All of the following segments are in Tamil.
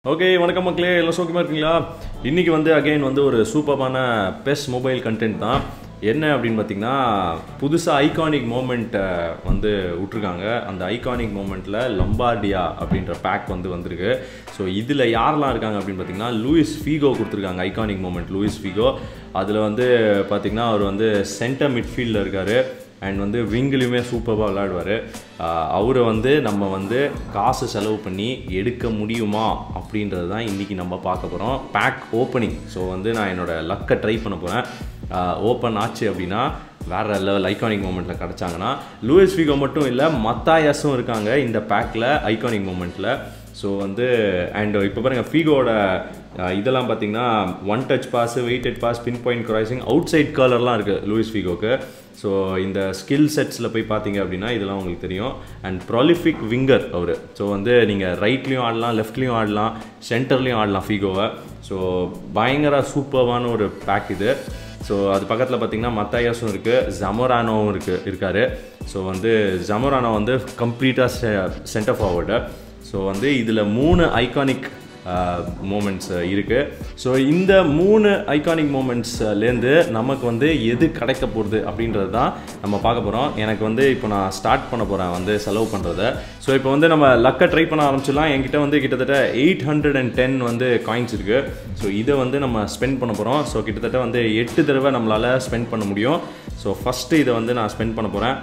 ஓகே வணக்கம் மக்களே, எல்லாம் சோகமாக இருக்கீங்களா? இன்றைக்கி வந்து அகெயின் வந்து ஒரு சூப்பரான பெஸ்ட் மொபைல் கண்டென்ட் தான். என்ன அப்படின்னு பார்த்தீங்கன்னா, புதுசாக ஐகானிக் மூமெண்ட்டை வந்து விட்ருக்காங்க. அந்த ஐகானிக் மூமெண்ட்டில் லம்பார்டியா அப்படின்ற பேக் வந்து வந்திருக்கு. ஸோ இதில் யாரெல்லாம் இருக்காங்க அப்படின்னு பார்த்தீங்கன்னா, லூயிஸ் ஃபீகோ கொடுத்துருக்காங்க. Iconic moment Luis Figo. அதில் வந்து பார்த்திங்கன்னா அவர் வந்து சென்டர் மிட்ஃபீல்டில் இருக்கார் அண்ட் வந்து விங்கிலையுமே சூப்பராக விளையாடுவார். அவரை வந்து நம்ம வந்து காசு செலவு பண்ணி எடுக்க முடியுமா அப்படின்றது தான் இன்றைக்கி நம்ம பார்க்க போகிறோம். Back opening. ஸோ வந்து நான் என்னோடய லக்கை ட்ரை பண்ண போகிறேன். ஓப்பன் ஆச்சு அப்படின்னா வேறு லெவல் ஐகானிக் மூமெண்ட்டில் கிடச்சாங்கன்னா, லூயிஸ் ஃபீகோ மட்டும் இல்லை, மத்தாயஸும் இருக்காங்க இந்த பேக்கில் ஐகானிக் மூமெண்ட்டில். ஸோ வந்து அண்ட் இப்போ பாருங்கள், ஃபீகோட இதெல்லாம் பார்த்தீங்கன்னா one touch pass, weighted pass, pinpoint crossing, outside கலர்லாம் இருக்குது லூயிஸ் ஃபீகோக்கு. ஸோ இந்த ஸ்கில் செட்ஸில் போய் பார்த்தீங்க அப்படின்னா இதெல்லாம் உங்களுக்கு தெரியும். அண்ட் ப்ராலிஃபிக் விங்கர் அவர். ஸோ வந்து நீங்கள் ரைட்லேயும் ஆடலாம், லெஃப்ட்லேயும் ஆடலாம், சென்டர்லேயும் ஆடலாம் ஃபீகோவை. ஸோ பயங்கர சூப்பரான ஒரு பேக் இது. ஸோ அது பக்கத்தில் பார்த்தீங்கன்னா மத்தாயஸும் இருக்குது, ஜமோரானோவும் இருக்கார். ஸோ வந்து ஜமோரானோ வந்து கம்ப்ளீட்டாக சென்டர் ஃபார்வர்டு. ஸோ வந்து இதில் 3 ஐகானிக் மூமெண்ட்ஸ் இருக்குது. ஸோ இந்த 3 ஐகானிக் மூமெண்ட்ஸ்லேருந்து நமக்கு வந்து எது கிடைக்க போகிறது அப்படின்றது தான் நம்ம பார்க்க போகிறோம். எனக்கு வந்து இப்போ நான் ஸ்டார்ட் பண்ண போகிறேன் வந்து செலவு பண்ணுறத. ஸோ இப்போ வந்து நம்ம லக்கை ட்ரை பண்ண ஆரம்பிச்சிடலாம். என்கிட்ட வந்து கிட்டத்தட்ட 810 வந்து காயின்ஸ் இருக்குது. ஸோ இதை வந்து நம்ம ஸ்பெண்ட் பண்ண போகிறோம். ஸோ கிட்டத்தட்ட வந்து 8 தடவை நம்மளால் ஸ்பெண்ட் பண்ண முடியும். ஸோ ஃபஸ்ட்டு இதை வந்து நான் ஸ்பெண்ட் பண்ண போகிறேன்.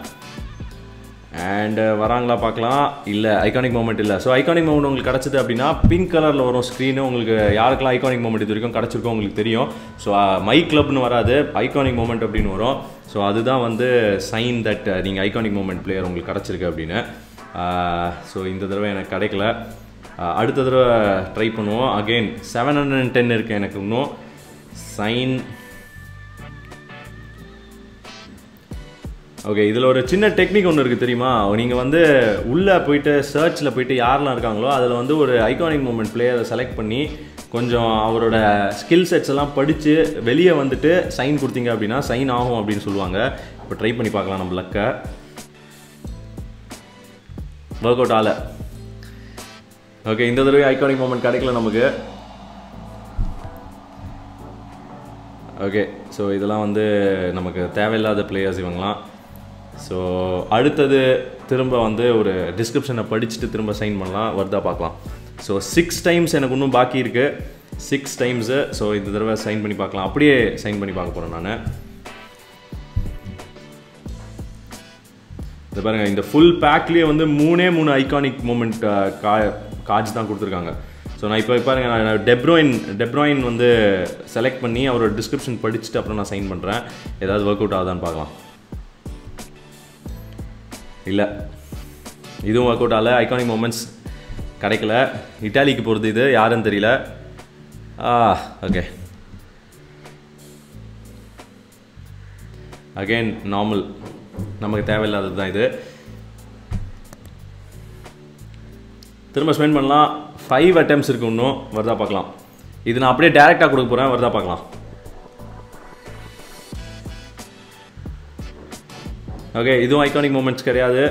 அண்டு வராங்களா பார்க்கலாம். இல்லை, ஐகானிக் மூமெண்ட் இல்லை. ஸோ ஐகானிக் மூமெண்ட் உங்களுக்கு கிடச்சிது அப்படின்னா பிங்க் கலரில் வரும் ஸ்க்ரீனு. உங்களுக்கு யாருக்கெல்லாம் ஐகானிக் மூமெண்ட் இது வரைக்கும் கிடச்சிருக்கோம் உங்களுக்கு தெரியும். ஸோ மை கிளப்னு வராது, ஐகானிக் மூமெண்ட் அப்படின்னு வரும். ஸோ அதுதான் வந்து சைன் தட் நீங்கள் ஐகானிக் மூமெண்ட் பிளேயர் உங்களுக்கு கிடச்சிருக்கு அப்படின்னு. ஸோ இந்த தடவை எனக்கு கிடைக்கல. அடுத்த தடவை ட்ரை பண்ணுவோம். அகெயின் 710 இருக்குது எனக்கு இன்னும். சைன். ஓகே, இதில் ஒரு சின்ன டெக்னிக் ஒன்று இருக்குது தெரியுமா? நீங்கள் வந்து உள்ளே போயிட்டு சர்ச்சில் போயிட்டு யாரெல்லாம் இருக்காங்களோ அதில் வந்து ஒரு ஐகானிக் மூமெண்ட் பிளேயரை செலக்ட் பண்ணி கொஞ்சம் அவரோட ஸ்கில் செட்ஸ் எல்லாம் படித்து வெளியே வந்துட்டு சைன் கொடுத்தீங்க அப்படின்னா சைன் ஆகும் அப்படின்னு சொல்லுவாங்க. இப்போ ட்ரை பண்ணி பார்க்கலாம் நம்ம லக்கை. ஒர்க் அவுட் ஆகலை. ஓகே, இந்த தடவை ஐகானிக் மூமெண்ட் கிடைக்கல நமக்கு. ஓகே, ஸோ இதெல்லாம் வந்து நமக்கு தேவையில்லாத பிளேயர்ஸ் இவங்களாம். ஸோ அடுத்தது திரும்ப வந்து ஒரு டிஸ்கிரிப்ஷனை படிச்சுட்டு திரும்ப சைன் பண்ணலாம், வருதா பார்க்கலாம். ஸோ 6 டைம்ஸ் எனக்கு இன்னும் பாக்கி இருக்குது. 6 டைம்ஸு. ஸோ இந்த தடவை சைன் பண்ணி பார்க்கலாம். அப்படியே சைன் பண்ணி பார்க்க போகிறேன் நான். இது பாருங்கள், இந்த ஃபுல் பேக்லேயே வந்து 3 ஐகானிக் மூமெண்ட் கார்ட்ஸ் தான் கொடுத்துருக்காங்க. ஸோ நான் இப்போ பாருங்கள், நான் டெப்ராயின் வந்து செலக்ட் பண்ணி அவரோட டிஸ்கிரிப்ஷன் படிச்சுட்டு அப்புறம் நான் சைன் பண்ணுறேன். ஏதாவது ஒர்க் அவுட் ஆகுதான்னு பார்க்கலாம். இல்லை, இதுவும் ஒர்க் அவுட் ஆகலை. ஐகானிக் மூமெண்ட்ஸ் கிடைக்கல. இட்டாலிக்கு போகிறது இது, யாருன்னு தெரியல. Okay, again normal. நமக்கு தேவையில்லாதது தான் இது. திரும்ப ஸ்பெண்ட் பண்ணலாம். 5 அட்டெம்ப்ட்ஸ் இருக்குது இன்னும், வருதா பார்க்கலாம். இது நான் அப்படியே டேரெக்டாக கொடுக்க போகிறேன், வருதா பார்க்கலாம். ஓகே, இதுவும் ஐகானிக் மூமெண்ட்ஸ் கிடையாது.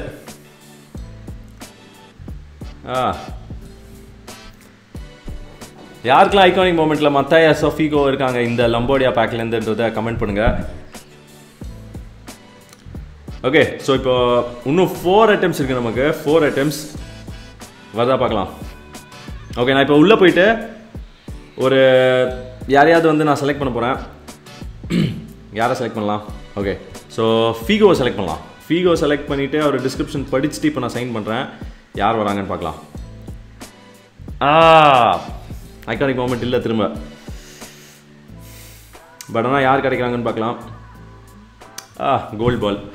யாருக்கெல்லாம் ஐகானிக் மூமெண்ட்டில் மத்தாயஸ் ஃபீகோ இருக்காங்க இந்த லம்போடியா பேக்லேருந்துன்றதை கமெண்ட் பண்ணுங்கள். ஓகே, ஸோ இப்போ இன்னும் 4 அட்டெம்ப்ட்ஸ் இருக்குது நமக்கு. 4 அட்டெம்ப்ட்ஸ், வருதா பார்க்கலாம். ஓகே, நான் இப்போ உள்ளே போயிட்டு ஒரு யாரையாவது வந்து நான் செலக்ட் பண்ண போகிறேன். யாரை செலக்ட் பண்ணலாம்? ஓகே, ஸோ ஃபீகோவை செலக்ட் பண்ணலாம். ஃபீகோ செலக்ட் பண்ணிவிட்டு அவர் டிஸ்கிரிப்ஷன் படிச்சுட்டு இப்போ நான் சைன் பண்ணுறேன். யார் வராங்கன்னு பார்க்கலாம். ஐகானிக் மூமெண்ட் இல்லை திரும்ப. பட் ஆனால் யார் கிடைக்கிறாங்கன்னு பார்க்கலாம். Gold ball.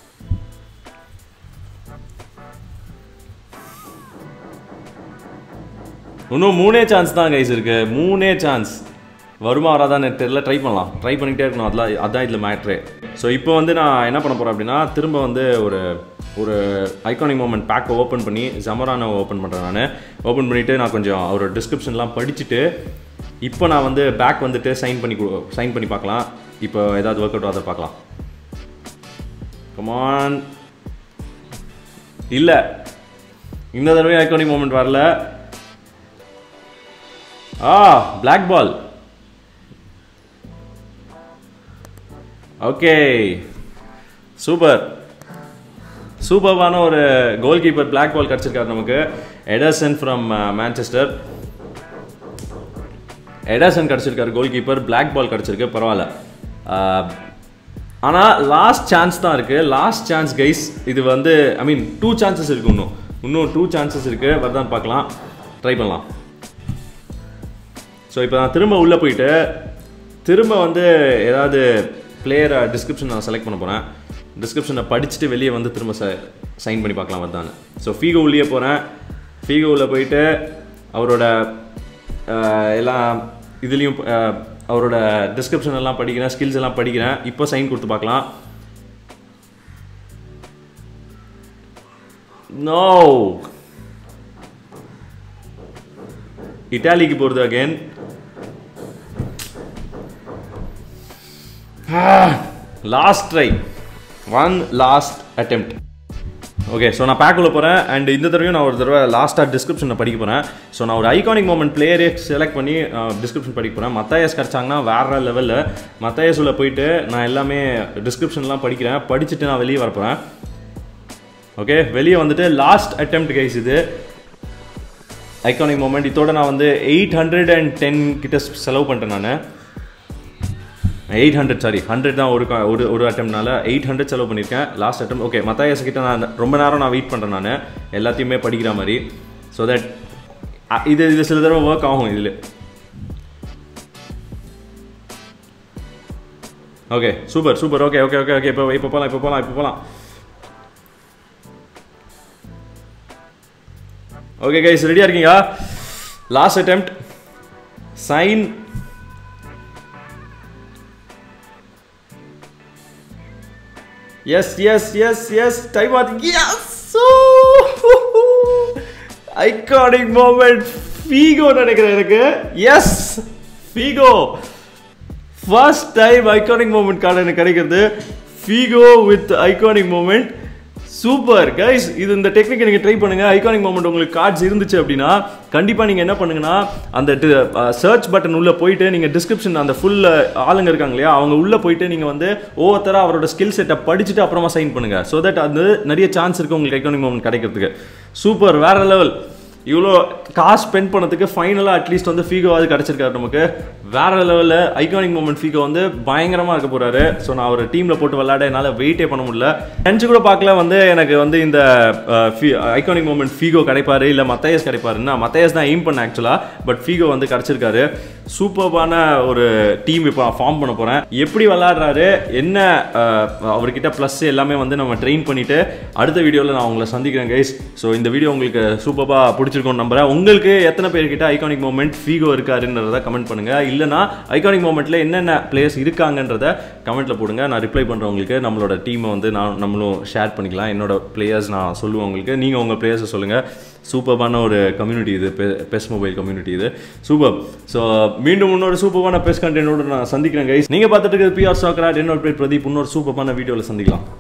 இன்னும் 3 சான்ஸ் தான் கைஸ் இருக்குது. 3 சான்ஸ். வருமா வராதான்னு தெரியல. ட்ரை பண்ணலாம். ட்ரை பண்ணிகிட்டே இருக்கணும். அதான் இதில் மேட்ரு. ஸோ இப்போ வந்து நான் என்ன பண்ண போகிறேன் அப்படின்னா, திரும்ப வந்து ஒரு ஐகானிக் மூமெண்ட் பேக்கை ஓப்பன் பண்ணி ஜமரானோவை ஓப்பன் பண்ணுறேன். நான் ஓப்பன் பண்ணிவிட்டு நான் கொஞ்சம் அவரோட டிஸ்கிரிப்ஷன்லாம் படிச்சுட்டு இப்போ நான் வந்து பேக் வந்துட்டு சைன் பண்ணி பார்க்கலாம். இப்போ ஏதாவது ஒர்க் அவுட் ஆகுது பார்க்கலாம். கமான். இல்லை, இந்த தடவை ஐகானிக் மூமெண்ட் வரல. Black ball. ஓகே, சூப்பர்வான ஒரு கோல் கீப்பர் பிளாக் பால் கிடச்சிருக்காரு நமக்கு. Ederson from Manchester. எடர்சன் கிடச்சிருக்காரு கோல் கீப்பர், பிளாக் பால் கிடச்சிருக்கு, பரவாயில்ல. ஆனால் லாஸ்ட் சான்ஸ் தான் இருக்குது. Last chance guys. இது வந்து ஐ மீன் 2 சான்சஸ் இருக்குது. இன்னும் 2 சான்சஸ் இருக்குது. வருதான்னு பார்க்கலாம், ட்ரை பண்ணலாம். ஸோ இப்போ நான் திரும்ப உள்ளே போயிட்டு திரும்ப வந்து ஏதாவது பிளேயரை டிஸ்கிரிப்ஷன் நான் செலக்ட் பண்ண போகிறேன். டிஸ்கிரிப்ஷனை படிச்சுட்டு வெளியே வந்து திரும்ப சைன் பண்ணி பார்க்கலாம் வருதான்னு. ஸோ ஃபீகோ உள்ளே போகிறேன். ஃபீகோ உள்ளே போயிட்டு அவரோட எல்லாம் இதுலேயும் அவரோட டிஸ்கிரிப்ஷன் எல்லாம் படிக்கிறேன், ஸ்கில்ஸ் எல்லாம் படிக்கிறேன். இப்போ சைன் கொடுத்து பார்க்கலாம். நோ, இட்டாலிக்கு போகிறது again. Last try, one last attempt. Okay, so நான் பேக்குள்ளே போகிறேன். அண்ட் இந்த தடவையும் நான் ஒரு தடவை லாஸ்ட்டாக டிஸ்கிரிப்ஷனில் படிக்க போகிறேன். ஸோ நான் ஒரு ஐகானிக் மொமெண்ட் பிளேயரே செலக்ட் பண்ணி டிஸ்கிரிப்ஷன் படிக்க போகிறேன். மத்தாயஸ் கிடச்சாங்கன்னா வேறு லெவலில். மத்தாயஸ் உள்ள போயிட்டு நான் எல்லாமே டிஸ்கிரிப்ஷன்லாம் படிக்கிறேன். படிச்சுட்டு நான் வெளியே வரப்போகிறேன். ஓகே, வெளியே வந்துட்டு லாஸ்ட் அட்டெம்ப்ட் கைஸ். இது ஐகானிக் மொமெண்ட். இதோட நான் வந்து 810 கிட்ட செலவு பண்ணிட்டேன். நான் 100 தான் ஒரு அட்டெம்ப்ட்னால 800 செலவு பண்ணியிருக்கேன் லாஸ்ட் அட்டெம்ப்ட். ஓகே, மத்தாயஸ் கிட்ட நான் ரொம்ப நேரம் வெயிட் பண்ணுறேன். நான் எல்லாத்தையுமே படிக்கிற மாதிரி. ஸோ தட் இது சில தடவை ஒர்க் ஆகும் இதில். Okay, super. ஓகே, இப்போ போகலாம். ஓகே கைஸ், ரெடியாக இருக்கீங்களா? Last attempt, sign. Yes time ஆகுது. ஐகானிக் மொமெண்ட் ஃபீகோ நினைக்கிறேன் எனக்கு. Yes, Figo first time iconic moment card எனக்கு கிடைக்கிறது. Figo with iconic moment. Super guys. இந்த டெக்னிக்கை நீங்கள் ட்ரை பண்ணுங்கள். ஐகானிக் மொமெண்ட் உங்களுக்கு கார்ட்ஸ் இருந்துச்சு அப்படின்னா கண்டிப்பாக நீங்கள் என்ன பண்ணுங்கன்னா அந்த சர்ச் பட்டன் உள்ளே போயிட்டு நீங்கள் டிஸ்கிரிப்ஷன் அந்த ஃபுல் ஆளுங்க இருக்காங்க இல்லையா, அவங்க உள்ளே போயிட்டு நீங்கள் வந்து ஒவ்வொருத்தராக அவரோட ஸ்கில் செட்டை படிச்சுட்டு அப்புறமா சைன் பண்ணுங்கள். ஸோ தட் அது நிறைய சான்ஸ் இருக்குது உங்களுக்கு ஐகானிக் மொமெண்ட் கிடைக்கிறதுக்கு. சூப்பர், வேற லெவல். இவ்வளோ காசு ஸ்பெண்ட் பண்ணதுக்கு ஃபைனலாக அட்லீஸ்ட் வந்து ஃபீகோவாது கிடச்சிருக்காரு நமக்கு. வேற லெவலில் ஐகானிக் மொமெண்ட் ஃபீகோ வந்து பயங்கரமாக இருக்க போகிறாரு. ஸோ நான் ஒரு டீமில் போட்டு விளையாட என்னால் வெயிட்டே பண்ண முடியல. நினச்சி கூட பார்க்கல வந்து எனக்கு வந்து இந்த ஐகானிக் மொமெண்ட் ஃபீகோ கிடைப்பாரு இல்லை மத்தாயஸ் கிடைப்பாருன்னா. மத்தாயஸ் தான் எய்ம் பண்ண ஆக்சுவலாக, பட் ஃபீகோ வந்து கிடச்சிருக்காரு. சூப்பர்பான ஒரு டீம் இப்போ ஃபார்ம் பண்ண போகிறேன். எப்படி விளையாடுறாரு, என்ன அவர்கிட்ட ப்ளஸ் எல்லாமே வந்து நம்ம ட்ரெயின் பண்ணிவிட்டு அடுத்த வீடியோவில் நான் உங்களை சந்திக்கிறேன் கைஸ். ஸோ இந்த வீடியோ உங்களுக்கு சூப்பராக பிடிச்சிருக்கோன்னு நம்புறேன். உங்களுக்கு எத்தனை பேர்கிட்ட ஐகானிக் மொமெண்ட் ஃபீகோ இருக்காருன்றதை கமெண்ட் பண்ணுங்கள். இல்லைனா ஐகானிக் மொமெண்ட்டில் என்னென்ன பிளேயர்ஸ் இருக்காங்கன்றத கமெண்ட்டில் போடுங்க. நான் ரிப்ளை பண்ணுறேன் உங்களுக்கு. நம்மளோட டீமை வந்து நம்மளும் ஷேர் பண்ணிக்கலாம். என்னோட பிளேயர்ஸ் நான் சொல்லுவேன் உங்களுக்கு. நீங்கள் உங்கள் பிளேயர்ஸை சொல்லுங்கள். சூப்பரான ஒரு கம்யூனிட்டி இது, பெஸ் மொபைல் கம்யூனிட்டி இது. சூப்பர். ஸோ மீண்டும் இன்னொரு சூப்பரான பெஸ் கண்டென்ட்டோட நான் சந்திக்கிறேன் கைஸ். நீங்கள் பார்த்துட்டு இருக்கிறது PR Soccer. என்னோட பேர் பிரதீப். இன்னொரு சூப்பரான வீடியோவில் சந்திக்கலாம்.